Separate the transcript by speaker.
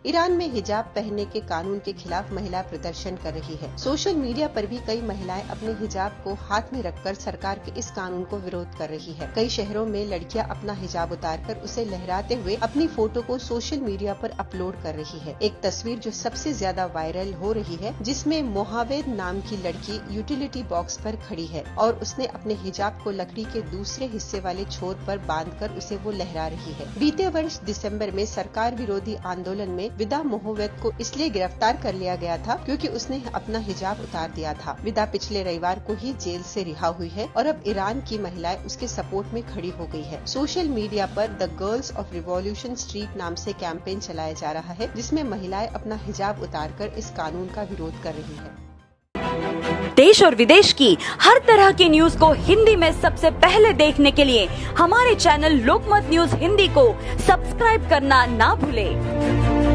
Speaker 1: Iran में हिजाब पहनने के कानून के खिलाफ महिलाएं प्रदर्शन कर रही है। सोशल मीडिया पर भी कई महिलाएं अपने हिजाब को हाथ में रखकर सरकार के इस कानून को विरोध कर रही है। कई शहरों में लड़कियां अपना हिजाब उतारकर उसे लहराते हुए अपनी फोटो को सोशल मीडिया पर अपलोड कर रही है। एक तस्वीर जो सबसे ज्यादा वायरल हो रही है, जिसमें मोहावेद नाम की लड़की यूटिलिटी बॉक्स पर खड़ी है और उसने अपने हिजाब को लकड़ी के दूसरे हिस्से वाले छोर पर बांधकर उसे वो लहरा रही है। बीते वर्ष दिसंबर में सरकार विरोधी आंदोलन में विदा मोहवेद को इसलिए गिरफ्तार कर लिया गया था क्योंकि उसने अपना हिजाब उतार दिया था। विदा पिछले रविवार को ही जेल से रिहा हुई है और अब ईरान की महिलाएं उसके सपोर्ट में खड़ी हो गई है। सोशल मीडिया पर the girls of revolution street नाम से कैंपेन चलाया जा रहा है, जिसमें महिलाएं अपना हिजाब उतारकर इस कानून का विरोध कर रही है।
Speaker 2: देश और विदेश की हर तरह की न्यूज को हिंदी में सबसे पहले देखने के लिए हमारे चैनल लोकमत न्यूज हिंदी को सब्सक्राइब करना ना भूलें।